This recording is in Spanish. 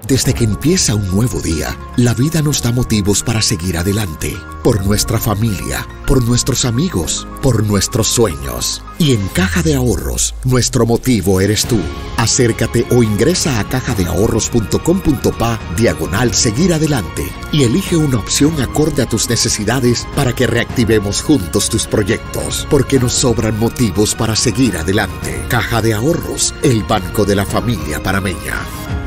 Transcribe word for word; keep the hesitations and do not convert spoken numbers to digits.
Desde que empieza un nuevo día, la vida nos da motivos para seguir adelante. Por nuestra familia, por nuestros amigos, por nuestros sueños. Y en Caja de Ahorros, nuestro motivo eres tú. Acércate o ingresa a cajadeahorros.com.pa diagonal seguir adelante y elige una opción acorde a tus necesidades para que reactivemos juntos tus proyectos, porque nos sobran motivos para seguir adelante. Caja de Ahorros, el banco de la familia panameña.